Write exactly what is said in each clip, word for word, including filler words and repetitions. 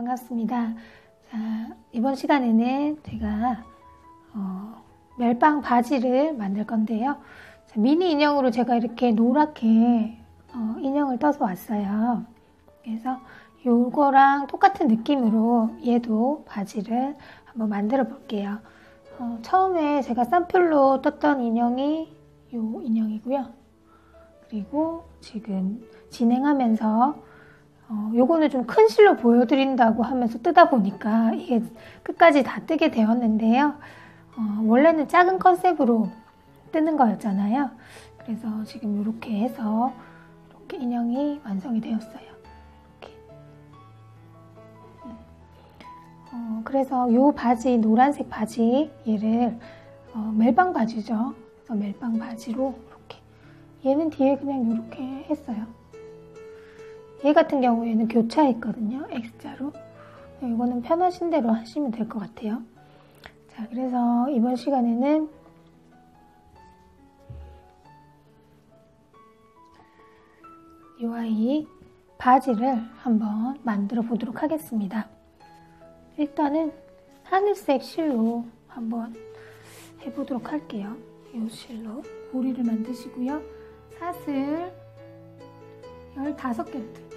반갑습니다. 자, 이번 시간에는 제가 어, 멜빵 바지를 만들 건데요. 자, 미니 인형으로 제가 이렇게 노랗게 어, 인형을 떠서 왔어요. 그래서 요거랑 똑같은 느낌으로 얘도 바지를 한번 만들어 볼게요. 어, 처음에 제가 샘플로 떴던 인형이 요 인형이고요. 그리고 지금 진행하면서 어, 요거는 좀 큰 실로 보여드린다고 하면서 뜨다 보니까 이게 끝까지 다 뜨게 되었는데요. 어, 원래는 작은 컨셉으로 뜨는 거였잖아요. 그래서 지금 이렇게 해서 이렇게 인형이 완성이 되었어요. 이렇게. 어, 그래서 요 바지, 노란색 바지 얘를 어, 멜빵 바지죠. 그래서 멜빵 바지로 이렇게. 얘는 뒤에 그냥 이렇게 했어요. 얘 같은 경우에는 교차했거든요. X자로. 이거는 편하신 대로 하시면 될 것 같아요. 자, 그래서 이번 시간에는 이 아이 바지를 한번 만들어 보도록 하겠습니다. 일단은 하늘색 실로 한번 해보도록 할게요. 이 실로 고리를 만드시고요. 사슬 열다섯 개를 들게요.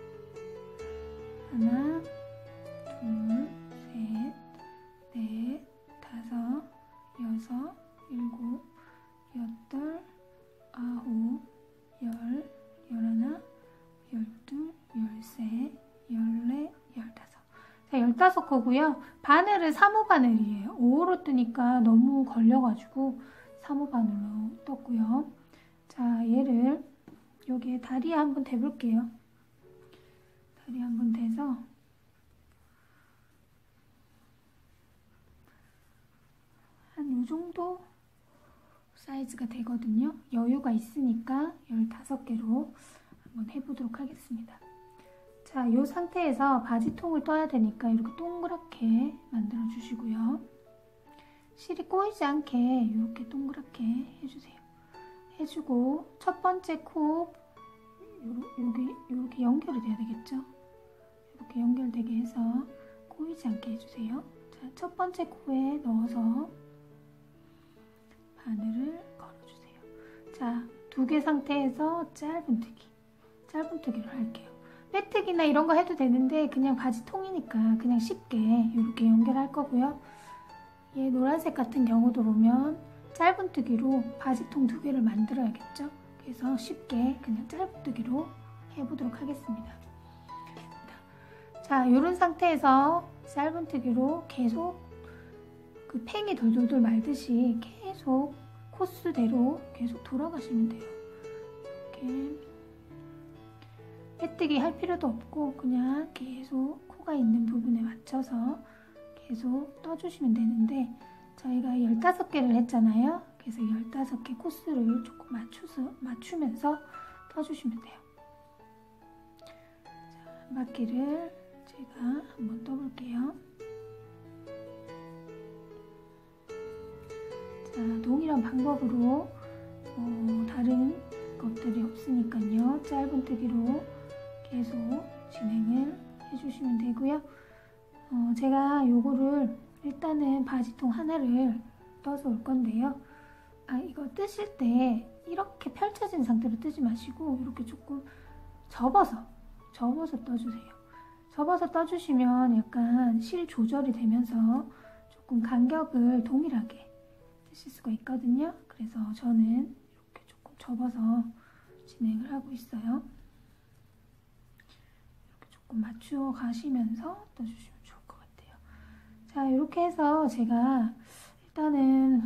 하나, 둘, 셋, 넷, 다섯, 여섯, 일곱, 여덟, 아홉, 열, 열하나, 열둘, 열세, 열네, 열다섯. 자, 열다섯 거고요. 바늘은 삼 호 바늘이에요. 오 호로 뜨니까 너무 걸려가지고 삼 호 바늘로 떴고요. 자, 얘를 여기에 다리에 한번 대볼게요. 다리에 한번 대서 한 이 정도 사이즈가 되거든요. 여유가 있으니까 열다섯 개로 한번 해보도록 하겠습니다. 자, 이 상태에서 바지통을 떠야 되니까 이렇게 동그랗게 만들어 주시고요. 실이 꼬이지 않게 이렇게 동그랗게 해주세요. 해주고 첫 번째 코 여기 이렇게 연결이 돼야 되겠죠? 이렇게 연결되게 해서 꼬이지 않게 해주세요. 자, 첫 번째 코에 넣어서 바늘을 걸어주세요. 자, 두 개 상태에서 짧은뜨기, 짧은뜨기를 할게요. 빼뜨기나 이런 거 해도 되는데 그냥 바지통이니까 그냥 쉽게 이렇게 연결할 거고요. 얘 노란색 같은 경우도 보면 짧은뜨기로 바지통 두 개를 만들어야겠죠? 그래서 쉽게 그냥 짧은뜨기로 해보도록 하겠습니다. 자, 이런 상태에서 짧은뜨기로 계속 그 팽이 돌돌돌 말듯이 계속 코스대로 계속 돌아가시면 돼요. 이렇게 빼뜨기 할 필요도 없고 그냥 계속 코가 있는 부분에 맞춰서 계속 떠주시면 되는데 저희가 열다섯 개를 했잖아요. 그래서 열다섯 개 코스를 조금 맞춰서, 맞추면서 떠주시면 돼요. 자, 한 바퀴를 제가 한번 떠볼게요. 자, 동일한 방법으로 어, 다른 것들이 없으니까요. 짧은뜨기로 계속 진행을 해주시면 되고요. 어, 제가 요거를 일단은 바지통 하나를 떠서 올 건데요. 아, 이거 뜨실 때 이렇게 펼쳐진 상태로 뜨지 마시고 이렇게 조금 접어서 접어서 떠주세요. 접어서 떠주시면 약간 실 조절이 되면서 조금 간격을 동일하게 뜨실 수가 있거든요. 그래서 저는 이렇게 조금 접어서 진행을 하고 있어요. 이렇게 조금 맞추어 가시면서 떠주시면 좋을 것 같아요. 자, 이렇게 해서 제가 일단은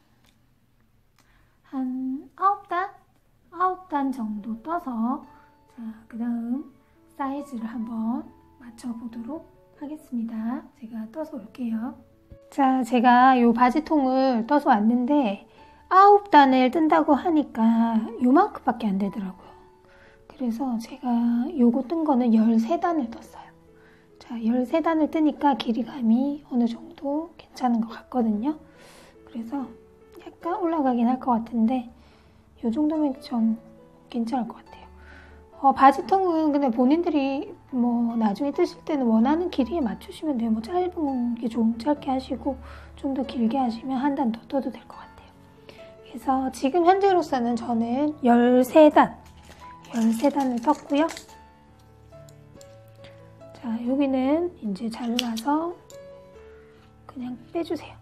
한 아홉 단? 아홉 단 정도 떠서 자, 그 다음 사이즈를 한번 맞춰보도록 하겠습니다. 제가 떠서 올게요. 자, 제가 이 바지통을 떠서 왔는데 아홉 단을 뜬다고 하니까 요만큼밖에 안 되더라고요. 그래서 제가 요거 뜬 거는 열세 단을 떴어요. 자, 열세 단을 뜨니까 길이감이 어느 정도 괜찮은 것 같거든요. 그래서 약간 올라가긴 할 것 같은데 이 정도면 좀 괜찮을 것 같아요. 어, 바지통은 근데 본인들이 뭐 나중에 뜨실 때는 원하는 길이에 맞추시면 돼요. 뭐 짧은 게 좀 짧게 하시고 좀 더 길게 하시면 한 단 더 떠도 될 것 같아요. 그래서 지금 현재로서는 저는 열세 단, 열세 단을 떴고요. 자, 여기는 이제 잘라서 그냥 빼주세요.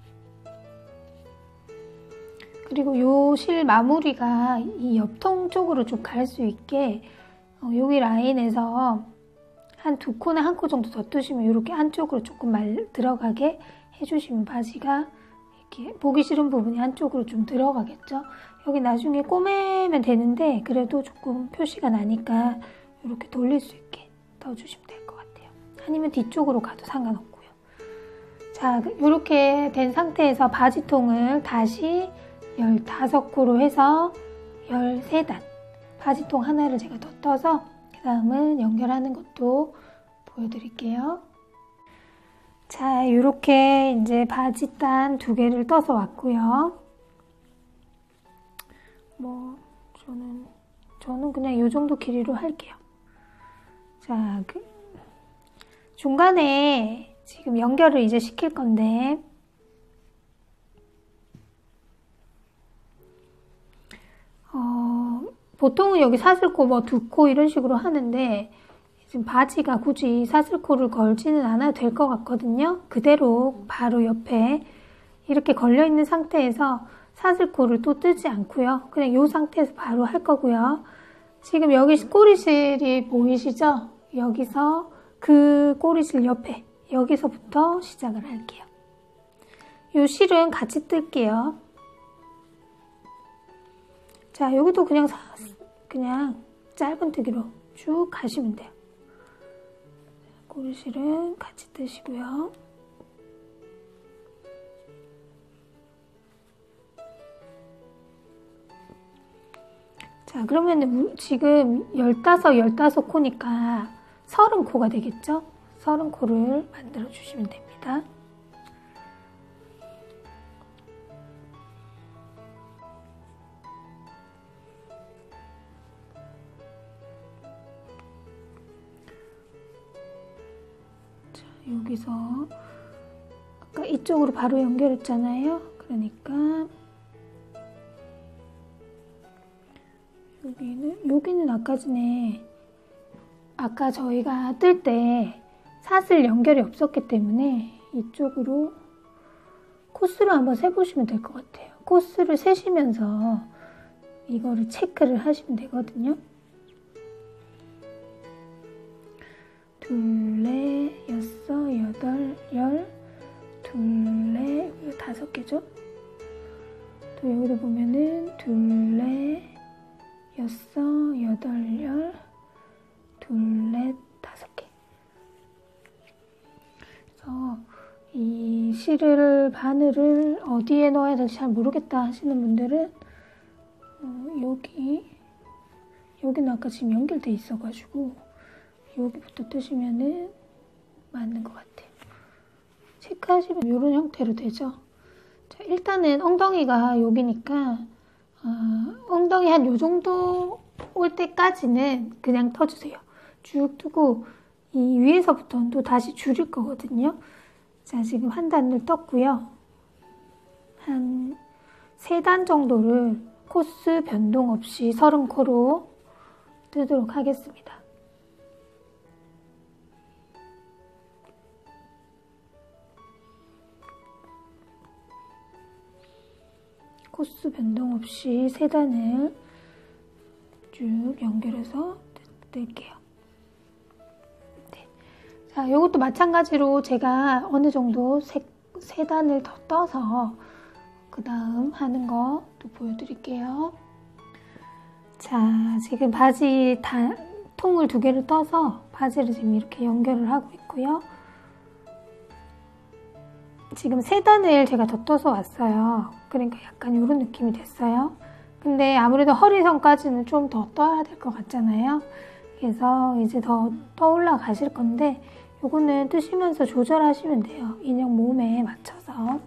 그리고 요 실 마무리가 이 옆통 쪽으로 좀 갈 수 있게 어, 여기 라인에서 한 두 코나 한 코 정도 더 뜨시면 이렇게 안쪽으로 조금 말 들어가게 해주시면 바지가 이렇게 보기 싫은 부분이 안쪽으로 좀 들어가겠죠. 여기 나중에 꼬매면 되는데 그래도 조금 표시가 나니까 이렇게 돌릴 수 있게 떠주시면 될 것 같아요. 아니면 뒤쪽으로 가도 상관없고요. 자, 이렇게 된 상태에서 바지통을 다시 열다섯 코로 해서 열세 단 바지통 하나를 제가 더 떠서 그 다음은 연결하는 것도 보여드릴게요. 자, 이렇게 이제 바지단 두 개를 떠서 왔고요. 뭐 저는 저는 그냥 이 정도 길이로 할게요. 자, 그 중간에 지금 연결을 이제 시킬 건데 어, 보통은 여기 사슬코 뭐 두 코 이런 식으로 하는데 지금 바지가 굳이 사슬코를 걸지는 않아도 될 것 같거든요. 그대로 바로 옆에 이렇게 걸려있는 상태에서 사슬코를 또 뜨지 않고요. 그냥 이 상태에서 바로 할 거고요. 지금 여기 꼬리실이 보이시죠? 여기서 그 꼬리실 옆에 여기서부터 시작을 할게요. 이 실은 같이 뜰게요. 자, 여기도 그냥 사, 그냥 짧은 뜨기로 쭉 가시면 돼요. 꼬리실은 같이 뜨시고요. 자, 그러면 지금 열다섯, 열다섯 코니까 서른 코가 되겠죠? 서른 코를 만들어 주시면 됩니다. 자, 여기서 아까 이쪽으로 바로 연결했잖아요. 그러니까 여기는 여기는 아까 전에 아까 저희가 뜰 때 사슬 연결이 없었기 때문에 이쪽으로 코스를 한번 세보시면 될 것 같아요. 코스를 세시면서 이거를 체크를 하시면 되거든요. 둘, 넷, 여섯, 여덟, 열, 둘, 넷, 여기 다섯 개죠? 또 여기도 보면은 둘, 넷, 여섯, 여덟, 열, 둘, 넷, 다섯 개. 그래서 이 실을, 바늘을 어디에 넣어야 될지 잘 모르겠다 하시는 분들은 어, 여기, 여기는 아까 지금 연결돼 있어가지고 여기부터 뜨시면은 맞는 것 같아요. 체크하시면 이런 형태로 되죠. 자, 일단은 엉덩이가 여기니까 어, 엉덩이 한 요 정도 올 때까지는 그냥 터주세요. 쭉 뜨고 이 위에서부터는 또 다시 줄일 거거든요. 자, 지금 한 단을 떴고요. 한 세 단 정도를 코스 변동 없이 서른 코로 뜨도록 하겠습니다. 코스 변동 없이 세 단을 쭉 연결해서 뜰게요. 네. 자, 이것도 마찬가지로 제가 어느 정도 세, 세 단을 더 떠서 그 다음 하는 거 또 보여드릴게요. 자, 지금 바지 다, 통을 두 개를 떠서 바지를 지금 이렇게 연결을 하고 있고요. 지금 세 단을 제가 더 떠서 왔어요. 그러니까 약간 이런 느낌이 됐어요. 근데 아무래도 허리선까지는 좀 더 떠야 될 것 같잖아요. 그래서 이제 더 떠 올라가실 건데 요거는 뜨시면서 조절하시면 돼요. 인형 몸에 맞춰서.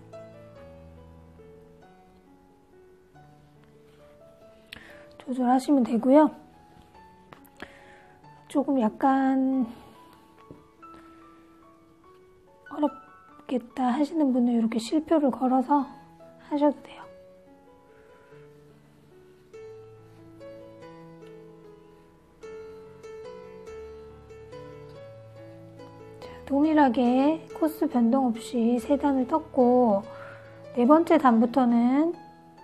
조절하시면 되고요. 조금 약간 어렵겠다 하시는 분은 이렇게 실표를 걸어서 하셔도 돼요. 자, 동일하게 코스 변동 없이 세 단을 떴고, 네 번째 단부터는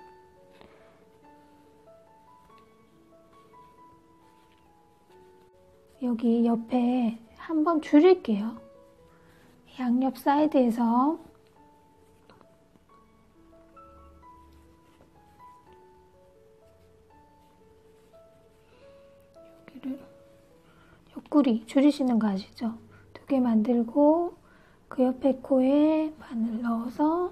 여기 옆에 한번 줄일게요. 양옆 사이드에서 여기를 옆구리 줄이시는 거 아시죠? 두 개 만들고 그 옆에 코에 바늘 넣어서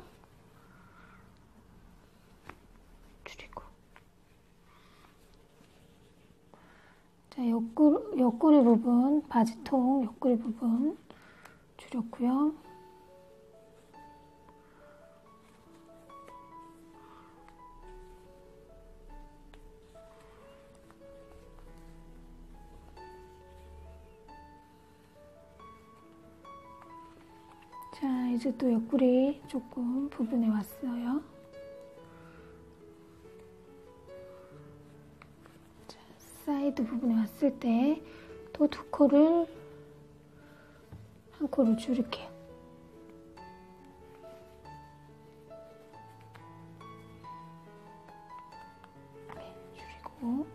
줄이고, 자, 옆구리, 옆구리 부분, 바지통 옆구리 부분 줄였고요. 자, 이제 또 옆구리 조금 부분에 왔어요. 자, 사이드 부분에 왔을 때 또 두 코를 한 코를 줄일게요. 네, 줄이고,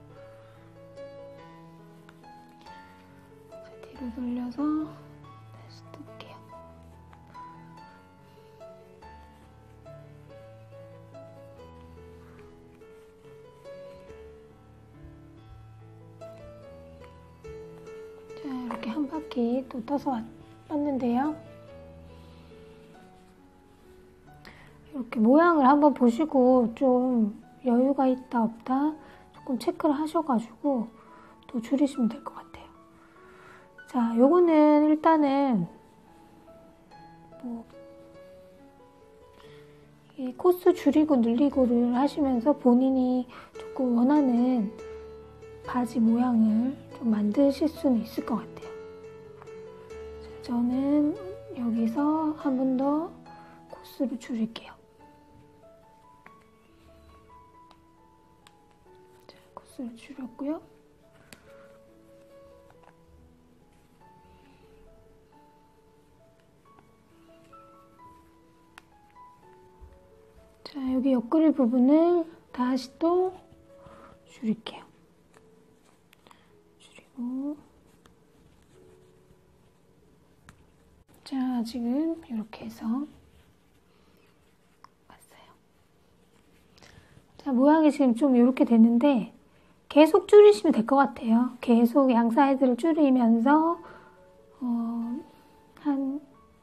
자, 뒤로 돌려서 다시 뜰게요. 자, 이렇게 한 바퀴 또 떠서 왔 떴는데요. 이렇게 모양을 한번 보시고 좀 여유가 있다 없다 조금 체크를 하셔가지고 또 줄이시면 될 것 같아요. 자, 요거는 일단은 뭐 이 코스 줄이고 늘리고를 하시면서 본인이 조금 원하는 바지 모양을 좀 만드실 수는 있을 것 같아요. 저는 여기서 한 번 더 코스를 줄일게요. 자, 코스를 줄였고요. 자, 여기 옆구리 부분을 다시 또 줄일게요. 줄이고, 자, 지금 이렇게 해서 왔어요. 자, 모양이 지금 좀 이렇게 됐는데 계속 줄이시면 될 것 같아요. 계속 양 사이드를 줄이면서 어, 한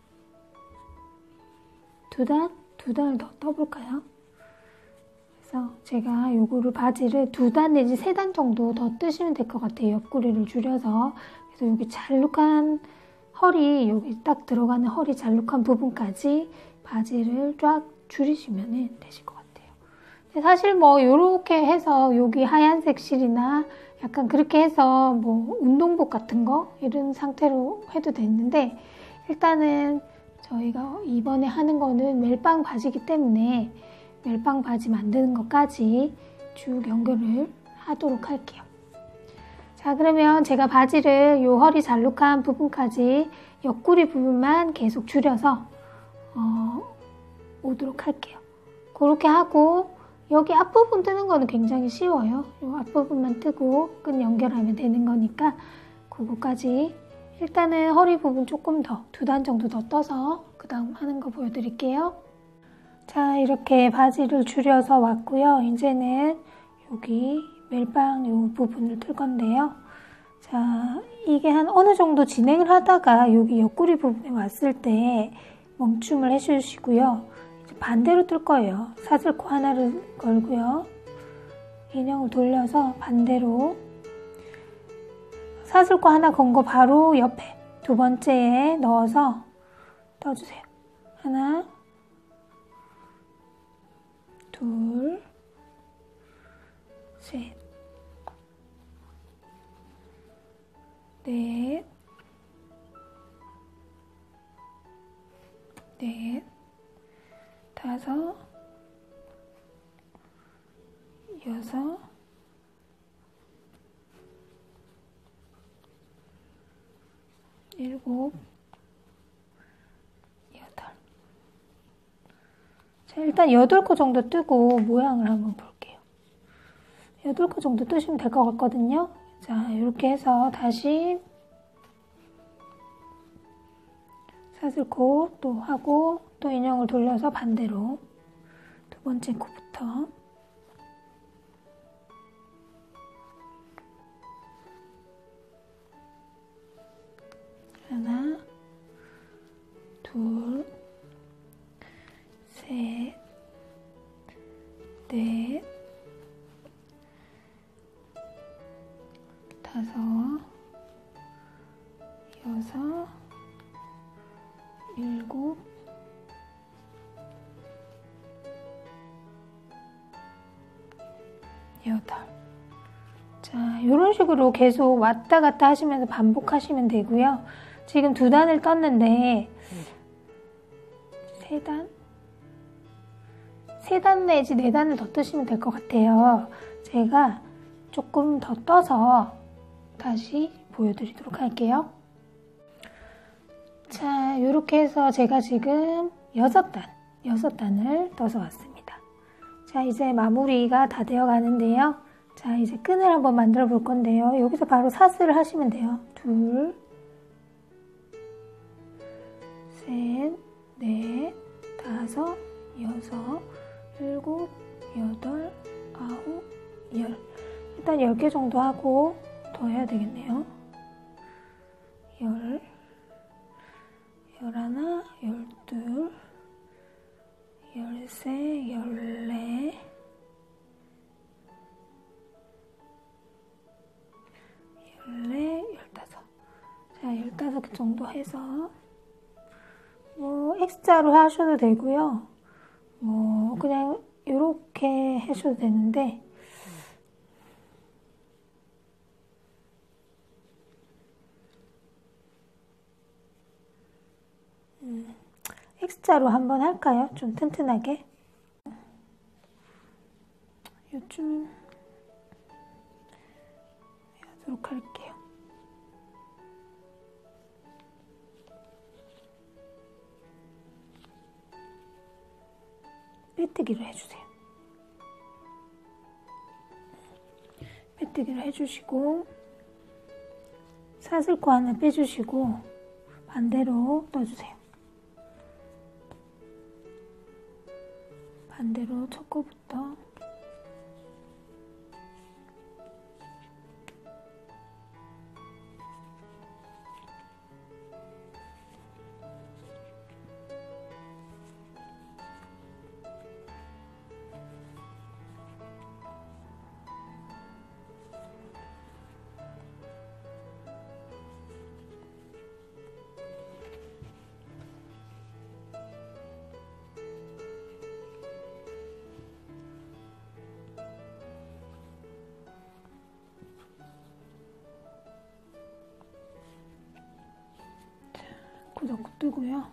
두 단? 두 단을 더 떠볼까요? 그래서 제가 요거를 바지를 두 단 내지 세 단 정도 더 뜨시면 될 것 같아요. 옆구리를 줄여서. 그래서 여기 잘룩한 허리, 여기 딱 들어가는 허리 잘룩한 부분까지 바지를 쫙 줄이시면 되실 것 같아요. 근데 사실 뭐 요렇게 해서 여기 하얀색 실이나 약간 그렇게 해서 뭐 운동복 같은 거 이런 상태로 해도 되는데, 일단은 저희가 이번에 하는 거는 멜빵 바지이기 때문에 멜빵 바지 만드는 것까지 쭉 연결을 하도록 할게요. 자, 그러면 제가 바지를 요 허리 잘룩한 부분까지 옆구리 부분만 계속 줄여서 어, 오도록 할게요. 그렇게 하고 여기 앞부분 뜨는 거는 굉장히 쉬워요. 요 앞부분만 뜨고 끈 연결하면 되는 거니까 그거까지 일단은 허리 부분 조금 더 두 단 정도 더 떠서 그 다음 하는 거 보여드릴게요. 자, 이렇게 바지를 줄여서 왔고요. 이제는 여기 멜빵 요 부분을 뜰 건데요. 자, 이게 한 어느 정도 진행을 하다가 여기 옆구리 부분에 왔을 때 멈춤을 해주시고요. 이제 반대로 뜰 거예요. 사슬코 하나를 걸고요. 인형을 돌려서 반대로 사슬코 하나 건 거 바로 옆에 두 번째에 넣어서 떠주세요. 하나, 둘, 셋, 넷, 넷, 다섯, 여섯, 일곱, 여덟. 자, 일단 여덟 코 정도 뜨고 모양을 한번 볼게요. 여덟 코 정도 뜨시면 될 것 같거든요. 자, 이렇게 해서 다시 사슬코 또 하고 또 인형을 돌려서 반대로 두 번째 코부터 하나, 둘, 셋, 넷, 다섯, 여섯, 일곱, 여덟. 자, 이런 식으로 계속 왔다 갔다 하시면서 반복하시면 되고요. 지금 두 단을 떴는데 세 단? 세 단 내지 네 단을 더 뜨시면 될 것 같아요. 제가 조금 더 떠서 다시 보여드리도록 할게요. 자, 이렇게 해서 제가 지금 여섯 단, 여섯 단을 떠서 왔습니다. 자, 이제 마무리가 다 되어 가는데요. 자, 이제 끈을 한번 만들어 볼 건데요. 여기서 바로 사슬을 하시면 돼요. 둘, 셋, 넷, 다섯, 여섯, 일곱, 여덟, 아홉, 열. 일단 열 개 정도 하고 더 해야 되겠네요. 열, 열하나, 열둘, 열세, 열네, 열네, 열다섯. 자, 열다섯 개 정도 해서 뭐 X자로 하셔도 되고요. 뭐 그냥 이렇게 하셔도 되는데 음, X자로 한번 할까요? 좀 튼튼하게. 요즘 하도록 할게요. 빼뜨기를 해주세요. 빼뜨기를 해주시고 사슬코 하나 빼주시고 반대로 떠주세요. 반대로 첫 코부터 자꾸 뜨고요.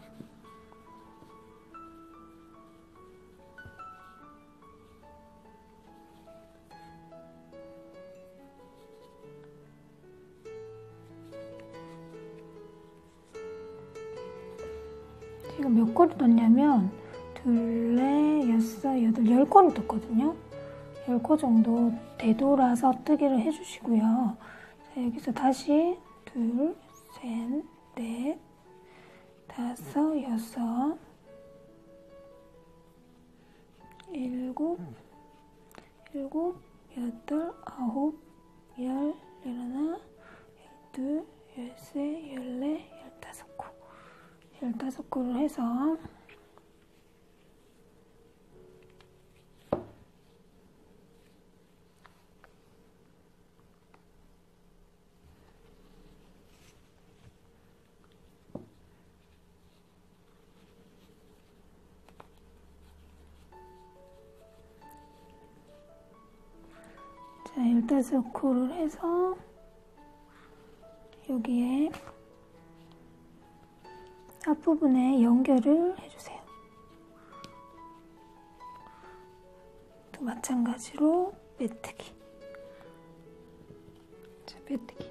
지금 몇 코를 떴냐면 둘, 넷, 여섯, 여덟, 열 코를 떴거든요. 열 코 정도 되돌아서 뜨기를 해주시고요. 자, 여기서 다시 둘, 셋, 넷, 다섯, 여섯, 일곱, 일곱, 여덟, 아홉, 열, 열하나, 열둘, 열세, 열네, 열다섯 코. 열다섯 코를 해서 자, 열다섯 코를 해서 여기에 앞부분에 연결을 해주세요. 또 마찬가지로 메뜨기. 자, 메뜨기.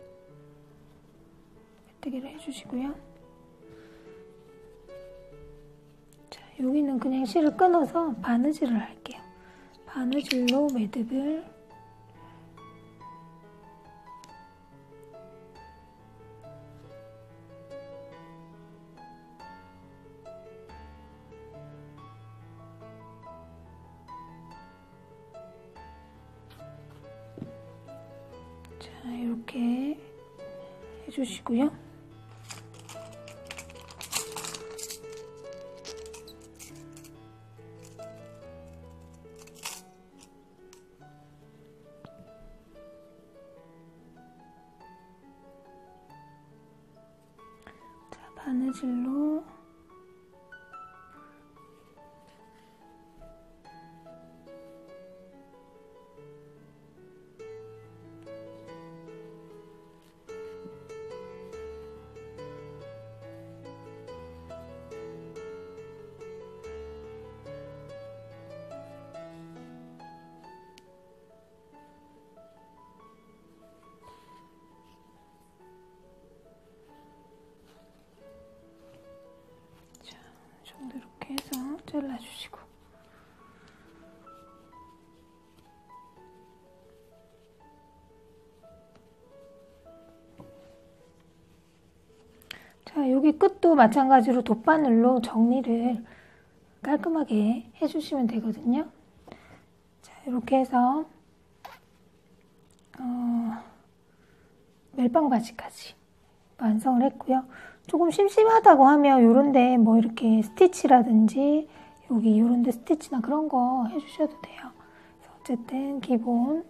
메뜨기를 해주시고요. 자, 여기는 그냥 실을 끊어서 바느질을 할게요. 바느질로 매듭을 자, 이렇게 해주시고요. 자, 바느질로 정도 이렇게 해서 잘라주시고, 자, 여기 끝도 마찬가지로 돗바늘로 정리를 깔끔하게 해주시면 되거든요. 자, 이렇게 해서 어, 멜빵 바지까지 완성을 했고요. 조금 심심하다고 하면 요런데 뭐 이렇게 스티치라든지 여기 요런데 스티치나 그런 거 해주셔도 돼요. 그래서 어쨌든 기본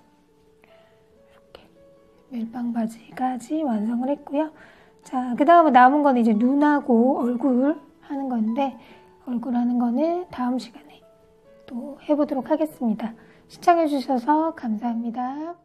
이렇게 멜빵 바지까지 완성을 했고요. 자, 그 다음에 남은 건 이제 눈하고 얼굴 하는 건데, 얼굴 하는 거는 다음 시간에 또 해보도록 하겠습니다. 시청해주셔서 감사합니다.